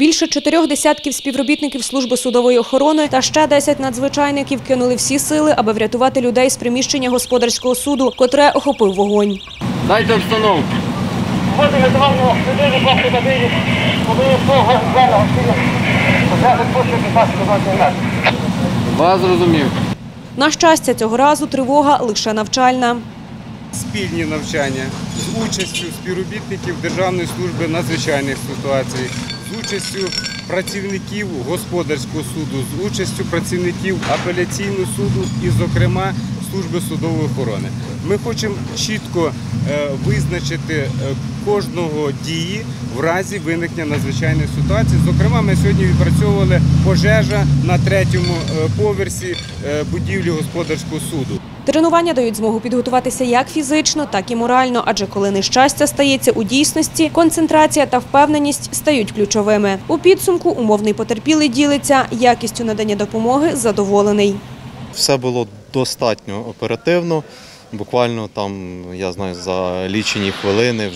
Більше 4 десятків співробітників служби судової охорони та ще 10 надзвичайників кинули всі сили, аби врятувати людей з приміщення господарського суду, котре охопив вогонь. Дайте обстановку. Вас зрозумів. На щастя, цього разу тривога лише навчальна. Спільні навчання з участю співробітників Державної служби надзвичайних ситуацій, з участю працівників господарського суду, з участю працівників апеляційного суду і, зокрема, служби судової охорони. Ми хочемо чітко визначити кожного дії в разі виникнення надзвичайної ситуації. Зокрема, ми сьогодні відпрацьовували пожежа на 3-му поверсі будівлі господарського суду. Тренування дають змогу підготуватися як фізично, так і морально, адже коли нещастя стається у дійсності, концентрація та впевненість стають ключовими. У підсумку умовний потерпілий ділиться, якістю надання допомоги задоволений. Все було достатньо оперативно. Буквально там, я знаю, за лічені хвилини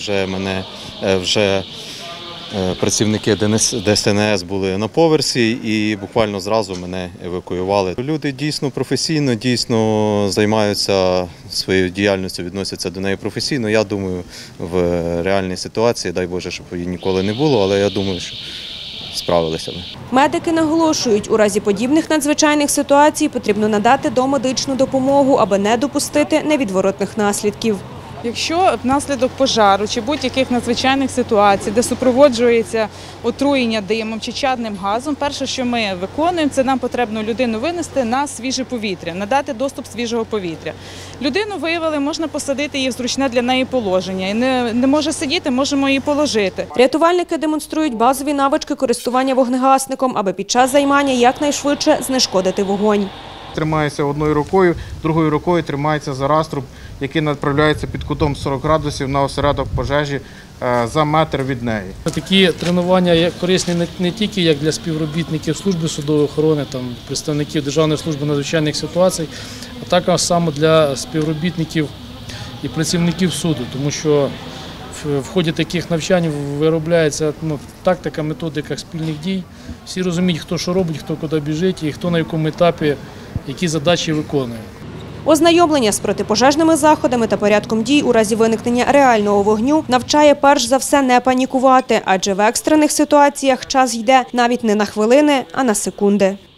вже працівники ДСНС були на поверсі і буквально зразу мене евакуювали. Люди дійсно професійно, дійсно займаються своєю діяльністю, відносяться до неї професійно. Я думаю, в реальній ситуації, дай Боже, щоб її ніколи не було, але я думаю, що справилися ми. Медики наголошують, у разі подібних надзвичайних ситуацій потрібно надати домедичну допомогу, аби не допустити невідворотних наслідків. Якщо внаслідок пожару чи будь-яких надзвичайних ситуацій, де супроводжується отруєння димом чи чадним газом, перше, що ми виконуємо, це нам потрібно людину винести на свіже повітря, надати доступ свіжого повітря. Людину виявили, можна посадити її в зручне для неї положення. І не може сидіти, можемо її положити. Рятувальники демонструють базові навички користування вогнегасником, аби під час займання якнайшвидше знешкодити вогонь. Тримається одною рукою, другою рукою тримається за раструб, який направляється під кутом 40 градусів на осередок пожежі за метр від неї. Такі тренування корисні не тільки як для співробітників служби судової охорони, представників Державної служби надзвичайних ситуацій, а також саме для співробітників і працівників суду, тому що в ході таких навчань виробляється тактика, методика спільних дій. Всі розуміють, хто що робить, хто куди біжить і хто на якому етапі які задачі виконує. Ознайомлення з протипожежними заходами та порядком дій у разі виникнення реального вогню навчає перш за все не панікувати, адже в екстрених ситуаціях час йде навіть не на хвилини, а на секунди.